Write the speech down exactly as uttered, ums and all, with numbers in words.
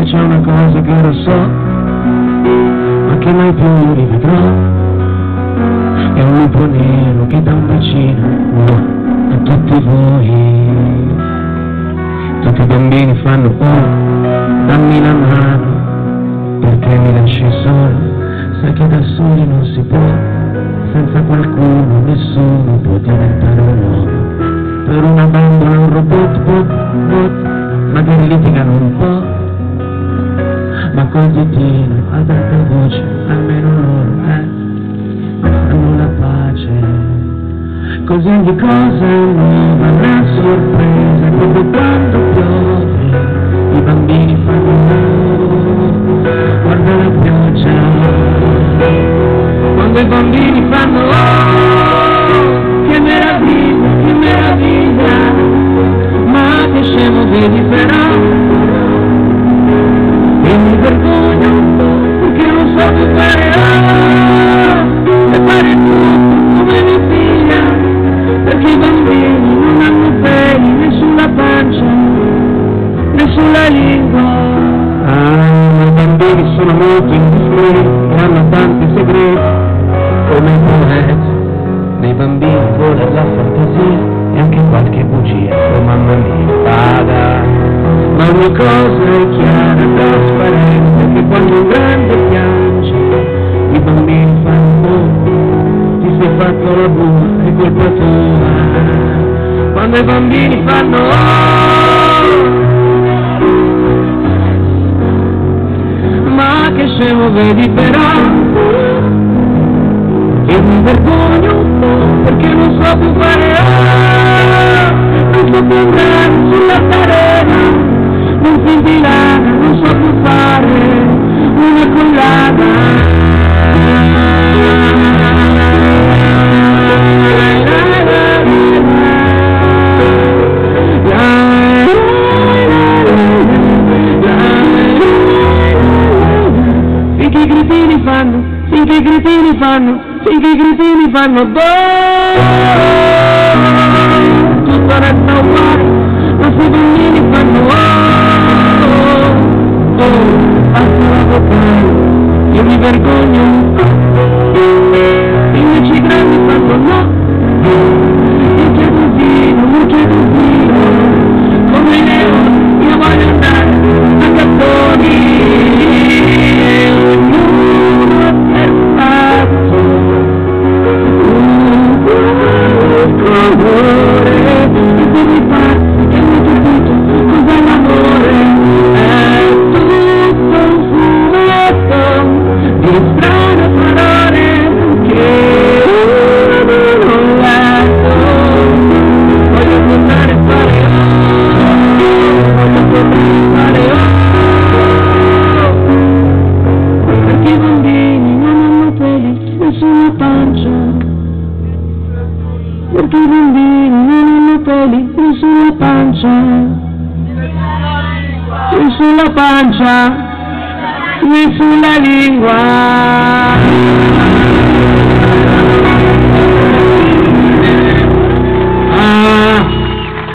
c'è una cosa che ora so, ma che mai più rivedrò. È un lupo nero che dà un bacino, no, a tutti voi. Tutti i bambini fanno, oh, dammi la mano, perché mi lasci solo. Sai che da soli non si può, senza qualcuno nessuno può diventare un uomo. Per una bambola un robot, bot, bot, magari litigano un po', ma col ditino ad alta voce, almeno loro, eh, fanno la pace. Così ogni cosa è nuova, una sorpresa, e proprio quando piove, i bambini fanno oh, guarda la pioggia. Quando i bambini fanno oh, che meraviglia, che meraviglia, ma che scemo vedi però, e mi vergogno un po', perché non so più fare oh, e fare tutto come mia figlia, perché i bambini non hanno peli né sulla pancia né sulla lingua. Ah, i bambini sono molto indiscreti e hanno tanti segreti, come i poeti. Nei bambini vola la fantasia e anche qualche bugia, oh mamma mia, vada. Ma una cosa è chiara, trasparente, che quando un grande piange, i bambini fanno, ti sei fatto la bua, è colpa tua. Quando i bambini fanno oh, ma che scemo vedi però, che mi vergogno un po', perché non so più fare ah, non so più andare sull'altarena, non si dilana, non so più fare una collana. Finché i gridini fanno, finché i gridini fanno, finché i gridini fanno boh, tutto resta uguale, ma se i bambini fanno oh, oh, basta la vocale, io mi vergogno un po', invece i grandi fanno no, io chiedo vino, io chiedo vino, come i leoni, io voglio andare a gattoni. Perché i bambini non hanno peli né sulla pancia, né sulla pancia, né sulla lingua.